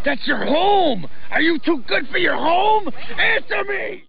That's your home! Are you too good for your home? Answer me!